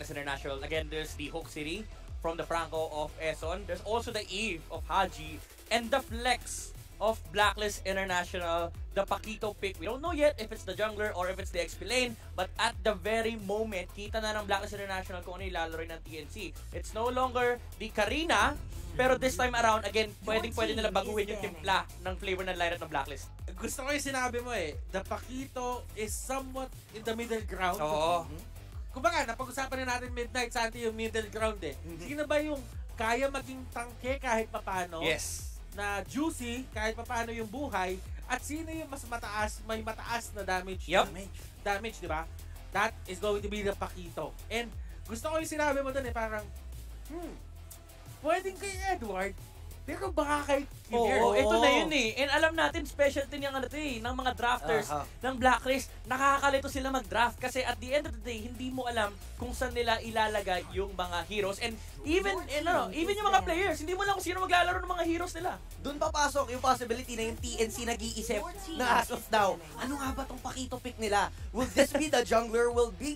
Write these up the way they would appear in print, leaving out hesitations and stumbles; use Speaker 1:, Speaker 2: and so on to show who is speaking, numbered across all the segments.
Speaker 1: Blacklist International. Again, there's the Hook City from the Franco of Eson. There's also the Eve of Haji and the Flex of Blacklist International, the Paquito pick. We don't know yet if it's the jungler or if it's the XP lane, but at the very moment, kita na ng Blacklist International kung ano ilalaro ng TNC. It's no longer the Karina, pero this time around, again, pwede nila baguhin yung timpla ng flavor ng lineup ng Blacklist.
Speaker 2: Gusto ko yung sinabi mo the Paquito is somewhat in the middle ground.
Speaker 1: Oo.
Speaker 2: Kumbaga, napag-usapan na natin Midnight Santi yung middle ground Sino ba yung kaya maging tangke kahit papano?
Speaker 1: Yes.
Speaker 2: Na juicy kahit paano yung buhay, at sino yung mas mataas, may mataas na damage. Damage, di ba? That is going to be the Paquito. And gusto ko yung sinabi mo dun parang pwedeng kay Edward, pero baka kay
Speaker 1: Oo, ito na yun And alam natin, specialty niyang ng mga drafters ng Blacklist, nakakalito sila mag-draft kasi at the end of the day, hindi mo alam kung saan nila ilalagay yung mga heroes. And even yung mga players, hindi mo alam kung sino maglalaro ng mga heroes nila.
Speaker 3: Doon papasok yung possibility na yung TNC nag-iisip na as of now, ano nga ba tong Paquito pick nila? Will this be the jungler?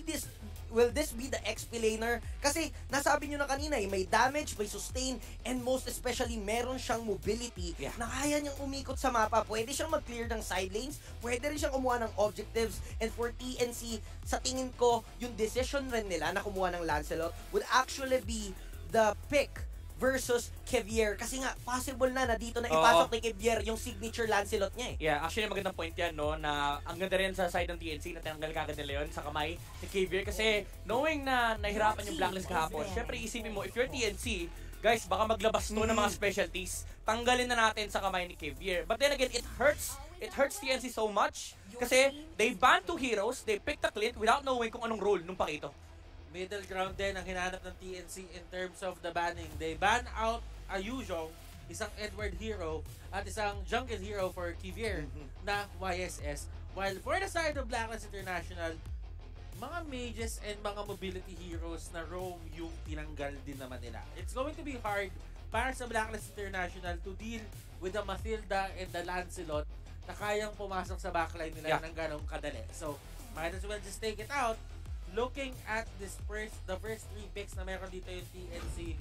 Speaker 3: Will this be the XP laner? Kasi nasabi nyo na kanina may damage, may sustain, and most especially meron siyang mobility na kaya niyang umikot sa mapa. Pwede siyang mag-clear ng side lanes, pwede rin siyang kumuha ng objectives, and for TNC, sa tingin ko, yung decision rin nila na kumuha ng Lancelot would actually be the pick versus Kevier. Kasi nga, possible na dito na ipasok ni Kevier yung signature Lancelot niya
Speaker 1: Yeah, actually magandang point yan, no, na ang ganda rin sa side ng TNC na tinanggal kagad nila yun sa kamay ni Kevier kasi knowing na nahirapan yung Blacklist kahapon, syempre isipin mo, if you're TNC, guys, baka maglabas to ng mga specialties, tanggalin na natin sa kamay ni Kevier. But then again, it hurts TNC so much kasi they banned 2 heroes, they picked a Clint without knowing kung anong role nung Paquito.
Speaker 2: Middle ground din ang hinanap ng TNC in terms of the banning. They ban out a Yuzhong, isang Edward hero, at isang jungle hero for Kevier na YSS. While for the side of Blacklist International, mga mages and mga mobility heroes na roam yung tinanggal din naman nila. It's going to be hard para sa Blacklist International to deal with the Mathilda and the Lancelot na kayang pumasok sa backline nila ng ganong kadali. So, might as well just take it out. Looking at the first 3 picks na meron dito yung TNC.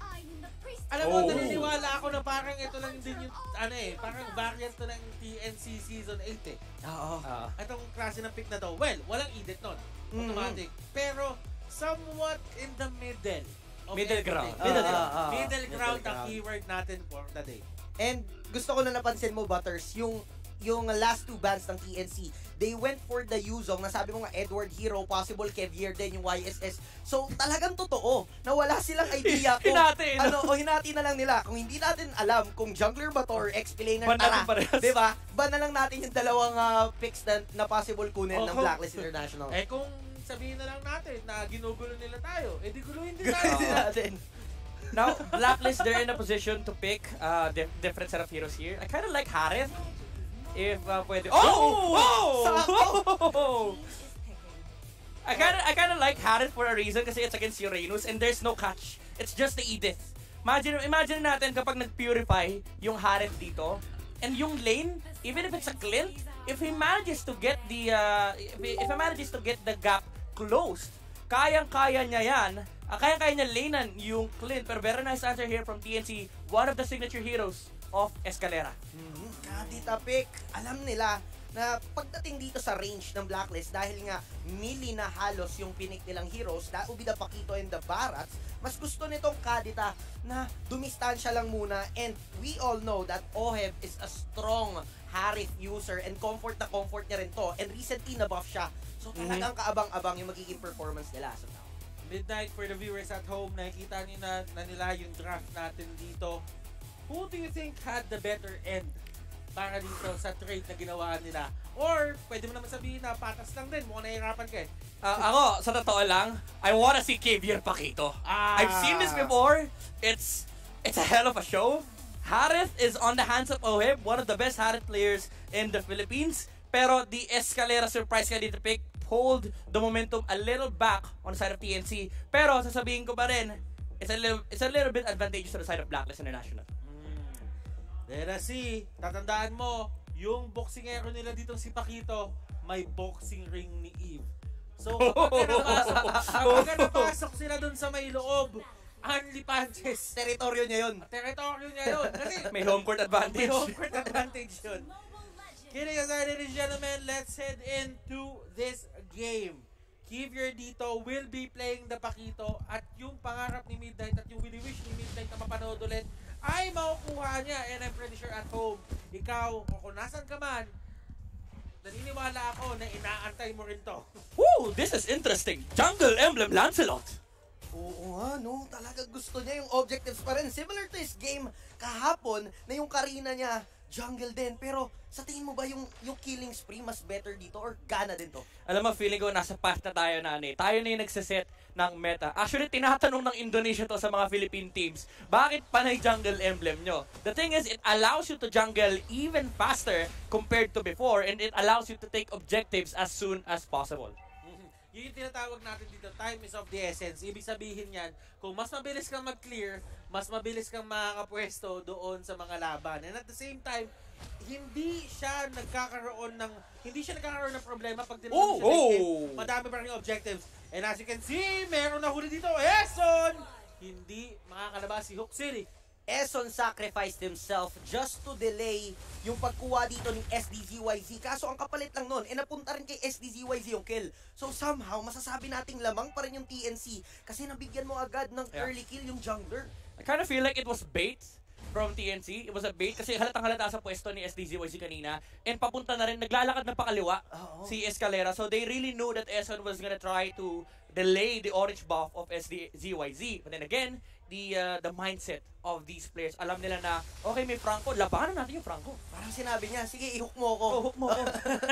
Speaker 2: Alam mo, naniniwala ako na parang ito lang din yung, parang variant to ng TNC Season 8 Itong klase ng pick na to. Well, walang edit nun. Automatic. Pero, somewhat in the middle.
Speaker 1: Middle ground.
Speaker 2: Middle ground ang keyword natin for the day.
Speaker 3: And gusto ko na napansin mo, Butters, yung last 2 bans ng TNC, they went for the Yuzhong, nasabi mo nga Edward hero, possible Kevier din yung YSS. So talagang totoo na wala silang idea kung hinati na lang nila. Kung hindi natin alam kung jungler ba to or XP laner, diba? Ban na lang natin yung dalawang picks na possible kunin ng Blacklist International.
Speaker 2: Kung sabihin na lang natin na ginugulo nila tayo, di guluhin din natin.
Speaker 1: Now, Blacklist, they're in a position to pick different set of heroes here. I kind of like Harith. If pwede. I kind of like Harith for a reason kasi it's against Uranus and there's no catch. It's just the Edith. Imagine natin kapag nag-purify yung Harith dito and yung lane, even if it's a Clint, if he manages to get the gap closed, kayang-kaya niya yan. Kaya-kaya niya lanean yung Clint. Pero very nice answer here from TNC, one of the signature heroes of Escalera.
Speaker 3: Kadita pick, alam nila na pagdating dito sa range ng Blacklist, dahil nga melee na halos yung pinik nilang heroes, that would be the Paquito and the Barats, mas gusto nitong Kadita na dumistansya lang muna, and we all know that Oheb is a strong Harith user and comfort na comfort niya rin to, and recently na buff siya, so talagang kaabang-abang yung magiging performance nila sa now.
Speaker 2: Midnight, for the viewers at home, nakikita niyo na nila yung draft natin dito. Who do you think had the better end para dito sa trade na ginawa nila? Or, pwede mo naman sabihin na patas lang din, mukhang nahihirapan ka
Speaker 1: Ako, sa totoo lang, I wanna see Kevier Paquito. I've seen this before. It's a hell of a show. Harith is on the hands of Oheb, one of the best Harith players in the Philippines. Pero the Escalera surprise ka dito pick pulled the momentum a little back on the side of TNC. Pero, sasabihin ko pa rin, it's a little bit advantageous to the side of Blacklist International.
Speaker 2: Dera si, tatandaan mo, yung boxingero nila dito si Paquito, may boxing ring ni Eve. So kapag napasok sila dun sa may loob, Only Punches.
Speaker 3: Teritoryo niya yun.
Speaker 2: Teritoryo niya yun. Kasi
Speaker 1: May home court advantage.
Speaker 2: may home court advantage yun. Kidding aside, ladies and gentlemen, let's head into this game. Kivier dito will be playing the Pakito at yung pangarap ni Midnight at yung wini-wish ni Midnight na mapanood ulit ay makukuha niya. And I'm pretty sure at home, ikaw, o kung nasan ka man, naniniwala ako na inaantay mo rin to.
Speaker 1: Woo! This is interesting. Jungle Emblem Lancelot.
Speaker 3: Oo nga, no. Talaga gusto niya yung objectives pa rin. Similar to his game kahapon na yung Karina niya, jungle din. Pero sa tingin mo ba yung killing spree mas better dito or gana din to?
Speaker 1: Alam mo, feeling ko nasa path na tayo na tayo na yung nagsaset ng meta. Actually, tinatanong ng Indonesia to sa mga Philippine teams, bakit panay jungle emblem nyo? The thing is, it allows you to jungle even faster compared to before and it allows you to take objectives as soon as possible.
Speaker 2: Yun yung tinatawag natin dito, time is of the essence. Ibig sabihin yan, kung mas mabilis kang mag-clear, mas mabilis kang makakapwesto doon sa mga laban. And at the same time, hindi siya nagkakaroon ng problema pag tinanong siya madami pa rin objectives. And as you can see, meron na huli dito, Eson! Hindi makakalabas si Hook City.
Speaker 3: Eson sacrificed himself just to delay yung pagkuha dito ng SDZYZ. Kaso ang kapalit lang nun, napunta rin kay SDZYZ yung kill. So somehow, masasabi nating lamang pa rin yung TNC kasi nabigyan mo agad ng early kill yung jungler.
Speaker 1: I kind of feel like it was bait from TNC. It was a bait kasi halatang halata sa pwesto ni SDZYZ kanina and papunta na rin, naglalakad na pakaliwa si Escalera. So they really knew that Eson was gonna try to delay the orange buff of SDZYZ. But then again, the mindset of these players, alam nila na, okay, may Franco, labanan natin yung Franco.
Speaker 3: Parang sinabi niya, sige, i-hook mo ako.
Speaker 1: Hook mo ako.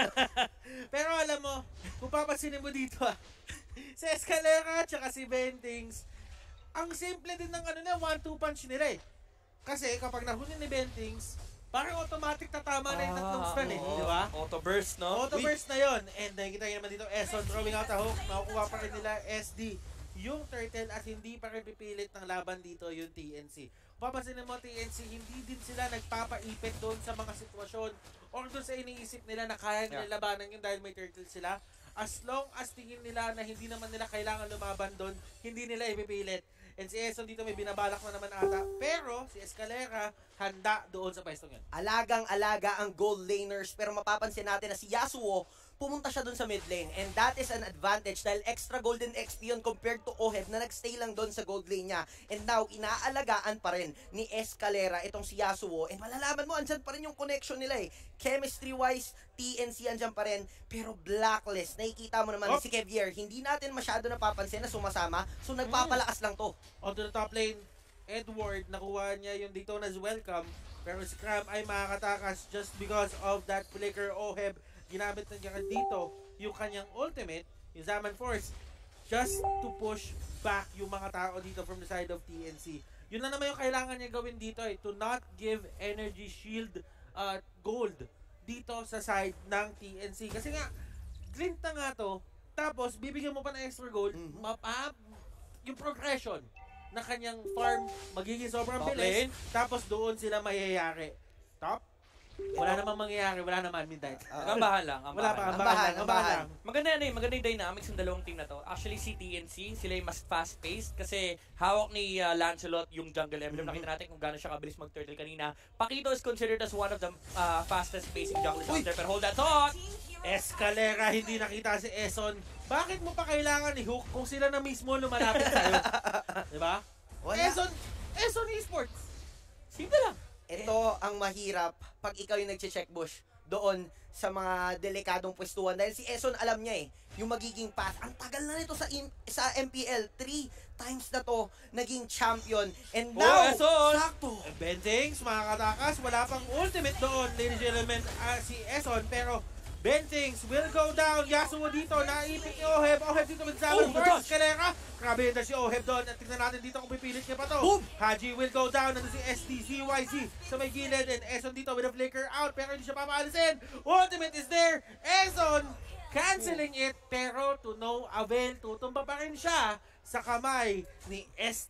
Speaker 2: Pero alam mo, kung papansinin mo dito, si Escalera at si Bentings, ang simple din ng 1-2 punch nila eh. Kasi kapag nahuli ni Bentings, parang automatic tatama na yung tatlong stun eh, di ba?
Speaker 1: Auto burst, no?
Speaker 2: Auto burst na yun. And nakikita nyo naman dito, Eson throwing out a hook, makukuha pa rin nila SD yung turtle at hindi pa rin pipilit ng laban dito yung TNC. Papansin mo, TNC, hindi din sila nagpapaipit doon sa mga sitwasyon or doon sa iniisip nila na kaya nila labanan yun dahil may turtle sila. As long as tingin nila na hindi naman nila kailangan lumaban doon, hindi nila ipipilit. And si Eson dito may binabalak na naman ata. Pero si Escalera handa doon sa pwestong yun.
Speaker 3: Alagang-alaga ang gold laners pero mapapansin natin na si Yasuo pumunta siya dun sa mid lane and that is an advantage dahil extra golden XP yun compared to Oheb na nagstay lang dun sa gold lane niya and now inaalagaan pa rin ni Escalera itong si Yasuo and malalaman mo andyan pa rin yung connection nila eh, chemistry wise TNC andyan pa rin pero Blacklist nakikita mo naman si Kivier hindi natin masyado napapansin na sumasama so nagpapalakas lang to.
Speaker 2: On to the top lane, Edward nakuha niya yung Daytona's welcome pero si Cram ay makakatakas just because of that flicker. Oheb ginamit na niya dito yung kanyang ultimate, yung Zaman Force, just to push back yung mga tao dito from the side of TNC. Yun na naman yung kailangan niya gawin dito eh, to not give energy shield gold dito sa side ng TNC. Kasi nga, clint na nga to, tapos bibigyan mo pa ng extra gold, yung progression na kanyang farm magiging sobrang bilis, tapos doon sila mayayari. Top? Wala namang mangyayari, wala naman Midnight.
Speaker 1: Ambahan lang.
Speaker 2: Ambahan lang.
Speaker 1: Maganda yan eh, maganda yung dynamics ng dalawang team na to. Actually, si TNC, sila yung mas fast-paced kasi hawak ni Lancelot yung jungle emblem. Nakita natin kung gaano siya kabilis mag-turtle kanina. Pakito is considered as one of the fastest-pacing junglers out there. Pero hold that thought!
Speaker 2: Escalera, hindi nakita si Eson. Bakit mo pa kailangan i-hook kung sila na mismo lumalapit sa'yo? Diba? Eson Esports.
Speaker 1: Simple lang.
Speaker 3: Ito ang mahirap pag ikaw yung nagche-check bush doon sa mga delikadong pwestuhan dahil si Eson alam niya eh yung magiging path. Ang tagal na nito sa MPL 3 times na to naging champion and now sakto.
Speaker 2: Bentings makakatakas, wala pang ultimate doon ladies and gentlemen si Eson pero Bentings will go down. Yasuo dito, naipit ni Oheb. Oheb dito with Zaman Force. Escalera. Grabe na si Oheb doon. At tignan natin dito kung pipilit niya pa to. Haji will go down. Nandun si SDZYZ sa may gilid. And Eson dito with a flicker out. Pero hindi siya papaalisin. Ultimate is there. Eson canceling it. Pero to no avail. Tutumba pa rin siya sa kamay ni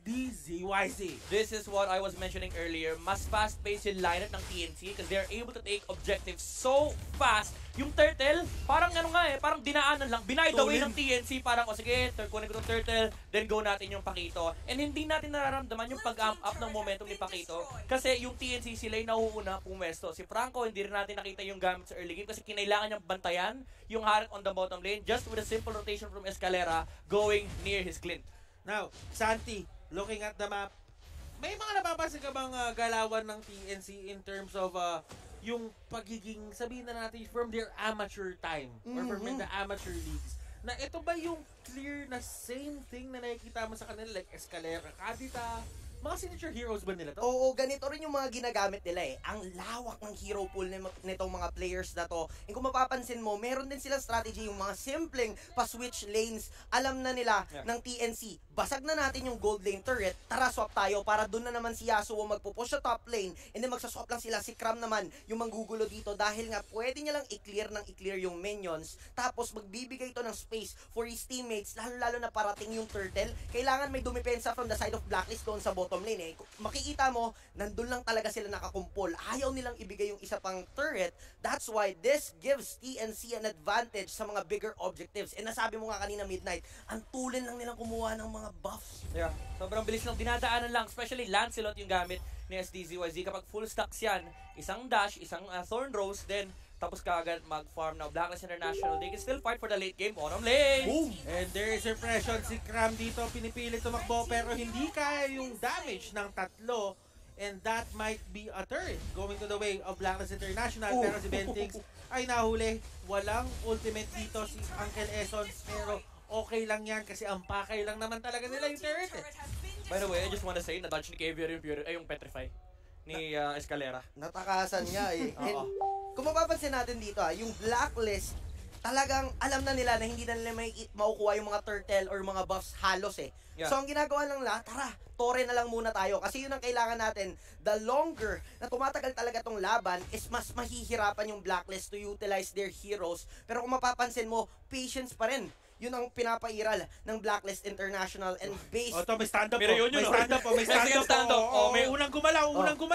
Speaker 2: SDZYZ.
Speaker 1: This is what I was mentioning earlier. Mas fast-paced yung lineup ng TNC because they're able to take objectives so fast. Yung turtle, parang ano nga parang dinaanan lang. Binay the way ng TNC. Parang, sige, kunin ko itong turtle, then go natin yung Pakito. And hindi natin nararamdaman yung pag-amp up ng momentum ni Pakito. Kasi yung TNC sila yung nauuna pumesto. Si Franco, hindi rin natin nakita yung gamit sa early game kasi kinailangan niyang bantayan yung Harit on the bottom lane just with a simple rotation from Escalera going near his glint.
Speaker 2: Now, Santi, looking at the map, may mga napapansin ka bang galawan ng TNC in terms of yung pagiging, sabihin na natin, from their amateur time or from the amateur leagues, na ito ba yung clear na same thing na nakikita mo sa kanila like Escalera, Kadita, mga signature heroes ba nila to?
Speaker 3: Oo, ganito rin yung mga ginagamit nila Ang lawak ng hero pool nitong mga players na to. And kung mapapansin mo, meron din silang strategy yung mga simpleng pa-switch lanes. Alam na nila ng TNC, basag na natin yung gold lane turret, tara swap tayo para doon na naman si Yasuo magpupush sa top lane and then magsaswap lang sila. Si Cram naman yung manggugulo dito dahil nga pwede niya lang i-clear yung minions tapos magbibigay ito ng space for his teammates lalo na parating yung turtle. Kailangan may dumipensa from the side of Blacklist doon sa bottom lane Makikita mo, nandun lang talaga sila nakakumpol. Ayaw nilang ibigay yung isa pang turret. That's why this gives TNC an advantage sa mga bigger objectives. And nasabi mo nga kanina Midnight, ang tulin lang nilang kumuha ng mga buffs.
Speaker 1: Yeah, sobrang bilis lang, dinadaanan lang. Especially Lancelot yung gamit ni SDZYZ. Kapag full stacks yan, isang dash, isang Thorn Rose, then tapos kaagad mag-farm now. Blacklist International, they can still fight for the late game. Bottom lane!
Speaker 2: Boom! And there is impression si Cram dito, pinipilit tumakbo pero hindi kaya yung damage ng tatlo. And that might be a turret going to the way of Blacklist International. Pero si Bentings ay nahuli. Walang ultimate dito si Uncle Essons pero okay lang yan kasi ang pakay lang naman talaga nila yung turret
Speaker 1: By the way, I just wanna say, na-dodge ni Caviar yung Petrify ni Escalera.
Speaker 3: Natakasan nga And kung mapapansin natin dito yung Blacklist, talagang alam na nila na hindi na nila makukuha yung mga turtle or mga buffs halos
Speaker 1: Yeah.
Speaker 3: So ang ginagawa lang tara, tore na lang muna tayo kasi yun ang kailangan natin. The longer na tumatagal talaga tong laban is mas mahihirapan yung Blacklist to utilize their heroes. Pero kung mapapansin mo, patience pa rin. Yun ang pinapairal ng Blacklist International and based...
Speaker 2: may stand-up
Speaker 1: Pero yun,
Speaker 2: may stand-up may stand-up may unang gumalaw,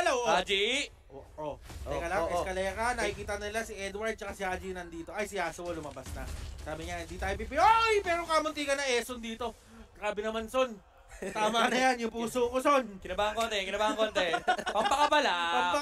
Speaker 1: Haji!
Speaker 2: Teka lang, Escalera, nakikita nila si Edward tsaka si Haji nandito. Ay, si Yasuo lumabas na. Sabi niya, hindi tayo pipi. Ay, pero kamunti ka na Eson dito. Grabe naman, Son. Tama na yan, yung puso ko, Son.
Speaker 1: Kinabahan konti. Pampakabala.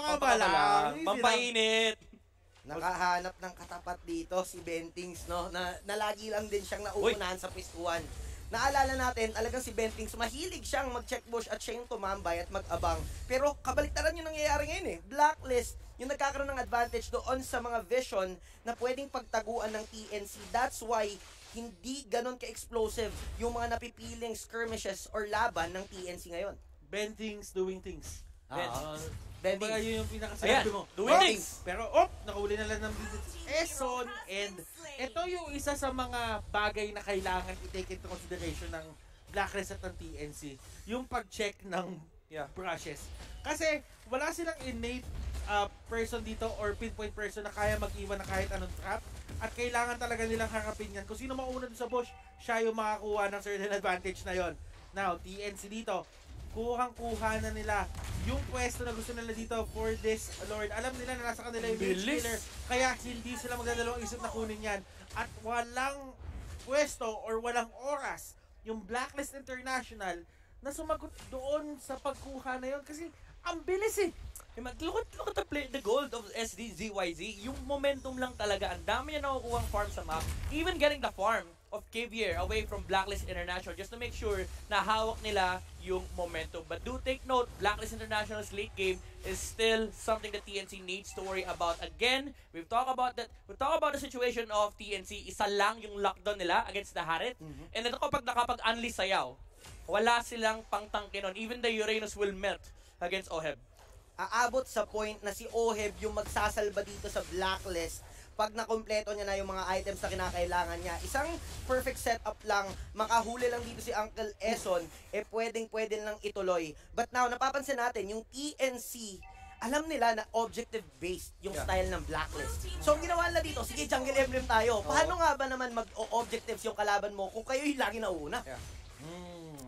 Speaker 1: Pampainit.
Speaker 3: Nakahanap ng katapat dito si Bentings, no? Na lagi lang din siyang nauunahan sa pistuan. Naalala natin, talagang si Bentings, mahilig siyang mag-check bush at siya yung tumambay at mag-abang. Pero kabaliktaran yung nangyayari ngayon Blacklist, yung nagkakaroon ng advantage doon sa mga vision na pwedeng pagtaguan ng TNC. That's why hindi ganon ka-explosive yung mga napipiling skirmishes or laban ng TNC ngayon.
Speaker 2: Bentings doing things.
Speaker 3: Bentings.
Speaker 2: Kumbaga yun yung pinakasabi mo.
Speaker 1: Doing things.
Speaker 2: Pero nakahuli na lang ng Eson and ito yung isa sa mga bagay na kailangan i-take into consideration ng Blacklist at ng TNC. Yung pag-check ng brushes. Kasi wala silang innate person dito or pinpoint person na kaya mag-iwan na kahit anong trap at kailangan talaga nilang harapin yan. Kung sino mauna dun sa bush, siya yung makakuha ng certain advantage na yon. Now, TNC dito, kuhang-kuha na nila yung pwesto na gusto nila dito for this Lord. Alam nila na nasa kanila yung Mage Killer, kaya hindi sila magdadalawang isip na kunin yan. At walang pwesto or walang oras yung Blacklist International na sumagot doon sa pagkuha na yon kasi ang bilis
Speaker 1: Look at the gold of SDZYZ. Yung momentum lang talaga. Ang dami niya nakukuha farm sa map. Even getting the farm of Caviar away from Blacklist International just to make sure na hawak nila yung momentum. But do take note, Blacklist International's late game is still something that TNC needs to worry about. Again, we've talked about the situation of TNC. Isa lang yung lockdown nila against the Harit. And ito kapag nakapag-unleash sayaw, wala silang pangtangke nun. Even the Uranus will melt against Oheb.
Speaker 3: Aabot sa point na si Oheb yung magsasalba dito sa Blacklist pag nakompleto niya na yung mga items na kinakailangan niya. Isang perfect setup lang, makahuli lang dito si Uncle Eson, pwedeng lang ituloy. But now, napapansin natin, yung TNC, alam nila na objective-based yung style ng Blacklist. So, ang ginawa nila dito, sige, jungle emblem tayo. Paano nga ba naman mag-objectives yung kalaban mo kung kayo yung lagi nauna?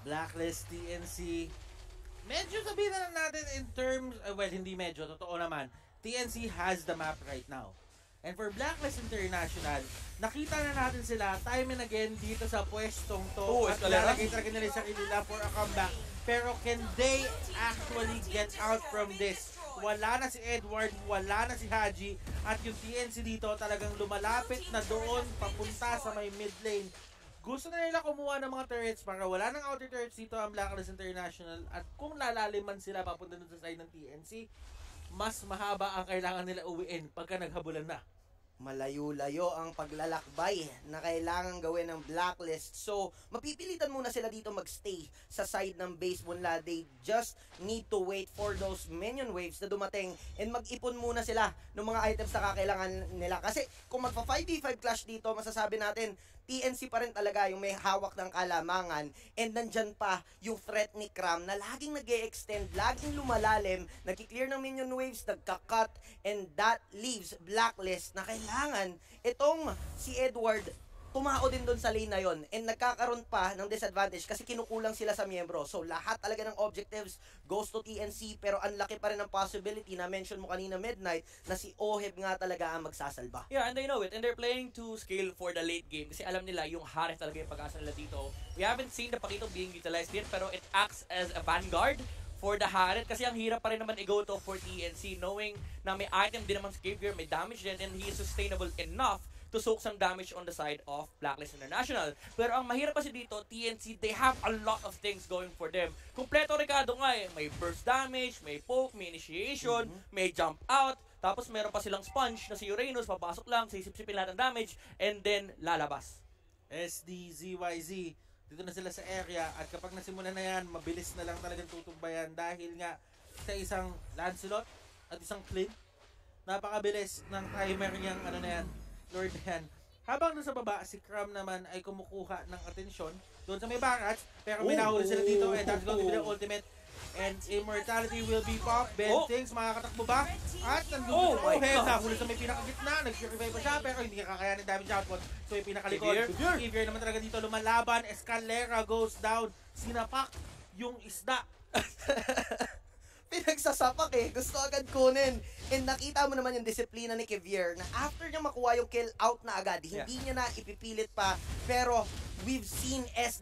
Speaker 2: Blacklist, TNC. Medyo sabihin na lang natin in terms, well, hindi medyo, totoo naman. TNC has the map right now. And for Blacklist International, nakita na natin sila time and again dito sa pwestong to. At lalagay talaga nila sa kanila for a comeback. Pero can they actually get out from this? Wala na si Edward, wala na si Haji. At yung TNC dito talagang lumalapit na doon papunta sa may mid lane. Gusto na nila kumuha ng mga turrets para wala nang outer turrets dito ang Blacklist International. At kung lalaliman sila papunta dun sa side ng TNC, mas mahaba ang kailangan nila uwiin pagka naghabulan na.
Speaker 3: Malayo-layo ang paglalakbay na kailangan gawin ng Blacklist. So, mapipilitan muna sila dito magstay sa side ng base mula. They just need to wait for those minion waves na dumating and mag-ipon muna sila ng mga items na kakailangan nila. Kasi kung magpa 5v5 clash dito, masasabi natin, TNC pa rin talaga yung may hawak ng kalamangan and nandyan pa yung threat ni Cram na laging nag-e-extend, laging lumalalim, nagki-clear ng minion waves, nagka-cut, and that leaves Blacklist na kailangan itong si Edward tumao din doon sa lane na yon and nagkakaroon pa ng disadvantage kasi kinukulang sila sa miyembro. So lahat talaga ng objectives goes to TNC pero ang laki pa rin ng possibility na mention mo kanina Midnight na si Oheb nga talaga ang magsasalba.
Speaker 1: Yeah, and they know it. And they're playing to scale for the late game kasi alam nila yung Harith talaga yung pag-asa nila dito. We haven't seen the Pakito being utilized yet pero it acts as a vanguard for the Harith kasi ang hirap pa rin naman i-go to for TNC knowing na may item din naman sa Caviar, may damage din and he is sustainable enough to soak some damage on the side of Blacklist International. Pero ang mahirap kasi dito, TNC, they have a lot of things going for them. Kompleto Ricardo nga eh. May burst damage, may poke, may initiation, may jump out, tapos meron pa silang sponge na si Uranus, papasok lang, sisip-sipin lahat ng damage, and then lalabas.
Speaker 2: SD, ZYZ, dito na sila sa area at kapag nasimulan na yan, mabilis na lang talagang tutumbayan dahil nga sa isang Lancelot at isang Clint, napakabilis ng timer niyang ano na yan, Lord yan. Habang nasa baba, si Cram naman ay kumukuha ng atensyon doon sa may barrage. Pero may nahuli sila dito and that's going to be the ultimate. And Immortality will be pop. Bentings, makakatakbo ba? At nandun sa Oheb, nahuli sa may pinakagitna. Nag-purify pa siya pero hindi niya kakayanin damage output. So yung pinakalikod. Caviar naman talaga dito lumalaban. Escalera goes down. Sinapak yung isda.
Speaker 3: Pinagsasapak eh. Gusto agad kunin. And nakita mo naman yung disiplina ni Caviar na after niya makuha yung kill out na agad, hindi niya na ipipilit pa. Pero we've seen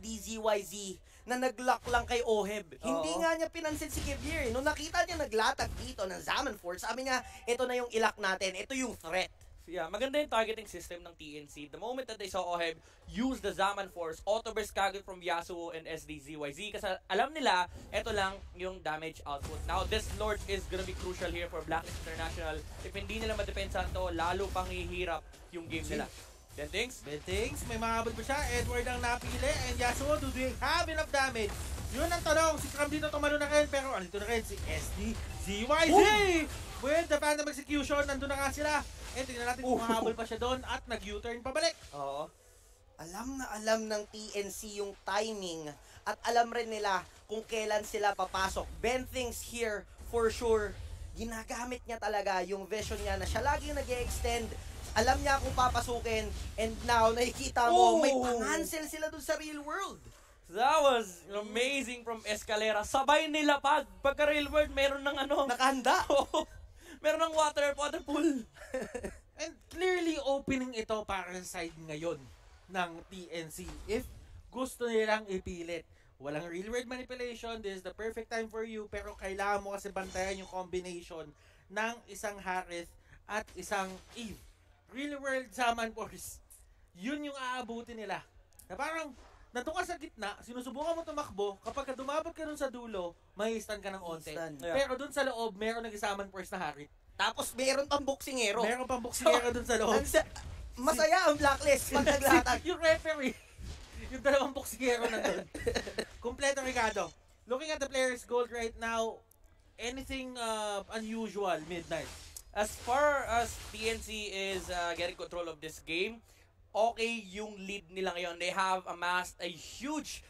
Speaker 3: SDZYZ na nag-lock lang kay Oheb. Hindi nga niya pinansin si Caviar. Nung nakita niya naglatag dito ng Zaman Force, sabi niya, ito na yung ilak natin. Ito yung threat.
Speaker 1: Yeah, maganda yung targeting system ng TNC. The moment that they saw Oheb use the Zaman Force, auto-burst kagad from Yasuo and SDZYZ kasi alam nila, ito lang yung damage output. Now, this Lord is gonna be crucial here for Blacklist International. If hindi nila madepensahan to, lalo pang hihirap yung game nila. Bentings,
Speaker 2: may mahabol ba siya? Edward ang napili and Yasuo, do they have enough damage? Yun ang tanong, si Cram dito tumalo na rin pero andito na rin si SDZYZ! With the Phantom Execution, nandun na nga sila. And tingnan natin kung mahabol pa siya doon at nag-U-turn pabalik.
Speaker 3: Oo. Alam na alam ng TNC yung timing at alam rin nila kung kailan sila papasok. Bentings here for sure. Ginagamit niya talaga yung vision niya na siya lagi nag-e-extend. Alam niya kung papasukin and now nakikita mo may pangansel sila dun sa real world.
Speaker 1: That was amazing from Escalera. Sabay nila pagka real world meron ng ano.
Speaker 3: Nakahanda.
Speaker 1: Meron ng water pool.
Speaker 2: And clearly opening ito para sa side ngayon ng TNC. If gusto nilang ipilit. Walang real world manipulation. This is the perfect time for you. Pero kailangan mo kasi bantayan yung combination ng isang Harith at isang Eve. Real world Zaman Force. Yun yung aabutin nila. Na parang nandun ka sa gitna, sinusubukan mo tumakbo, kapag dumabot ka dun sa dulo, may stand ka ng onte.
Speaker 1: Yeah.
Speaker 2: Pero dun sa loob, meron nag-Zaman Force na Harith.
Speaker 3: Tapos meron pang boksingero.
Speaker 2: Meron pang boksingero dun sa loob.
Speaker 3: Masaya ang Blacklist pag naglatag.
Speaker 2: Yung referee, yung dalawang boksingero nandun. Kompleto Ricardo. Looking at the players' gold right now, anything unusual, Midnight?
Speaker 1: As far as TNC is getting control of this game, okay yung lead nila ngayon. They have amassed a huge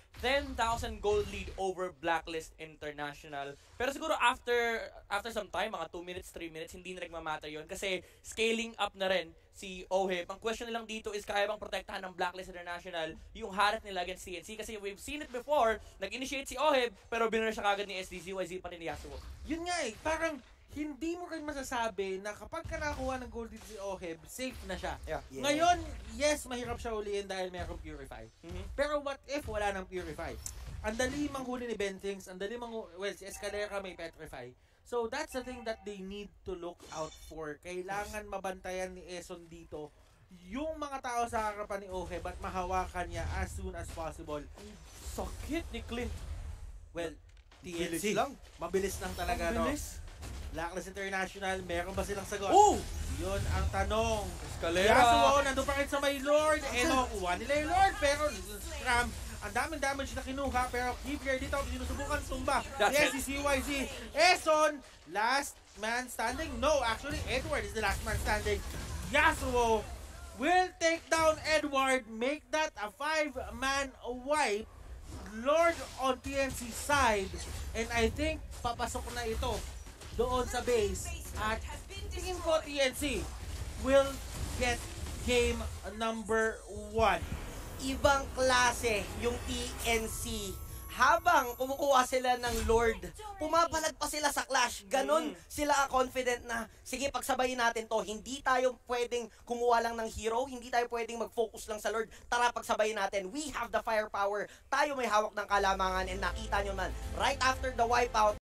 Speaker 1: 10,000 gold lead over Blacklist International. Pero siguro after some time, mga 2 minutes, 3 minutes, hindi na nagmamatter yun. Kasi scaling up na rin si OHIP. Ang question nilang dito is kaya bang protektahan ng Blacklist International yung harap nila against TNC? Kasi we've seen it before, nag-initiate si OHIP, pero binura siya kagad ni SDZYZ pa rin ni Yasuo.
Speaker 2: Yun nga eh, parang hindi mo rin masasabi na kapag ka nakuha ng gold dito si Oheb, safe na siya.
Speaker 3: Yeah.
Speaker 2: Ngayon, yes, mahirap siya ulihin dahil mayroong Purify. Pero what if wala ng Purify? Ang dali manghuli ni Bentings, ang dali well, si Escalera may Petrify. So that's the thing that they need to look out for. Kailangan mabantayan ni Eson dito yung mga tao sa harapan ni Oheb at mahawakan niya as soon as possible.
Speaker 1: Sakit ni Clint.
Speaker 2: Well,
Speaker 3: Bilis
Speaker 2: TNC,
Speaker 3: lang.
Speaker 2: mabilis lang talaga, no?
Speaker 1: Bilis.
Speaker 2: Blacklist International, meron ba silang sagot?
Speaker 1: Oh!
Speaker 2: Yun ang tanong.
Speaker 1: Escalera.
Speaker 2: Yasuo, nandun pa rin sa may Lord. Kuha nila yung Lord, pero scram. Ang daming damage na kinuha, pero Keeper dito, sinusubukan tumba.
Speaker 1: That's
Speaker 2: Yes,
Speaker 1: it.
Speaker 2: si CYZ. Eson, last man standing. No, actually, Edward is the last man standing. Yasuo will take down Edward, make that a 5-man wipe. Lord on TNC side, and I think papasok na ito doon sa base, at tingin ko TNC will get game number 1.
Speaker 3: Ibang klase yung TNC. Habang kumukuha sila ng Lord, pumapalag pa sila sa Clash. Ganon sila confident na, sige, pagsabayin natin to. Hindi tayo pwedeng kumuha lang ng hero. Hindi tayo pwedeng mag-focus lang sa Lord. Tara, pagsabayin natin. We have the firepower. Tayo may hawak ng kalamangan. And nakita nyo man, right after the wipeout,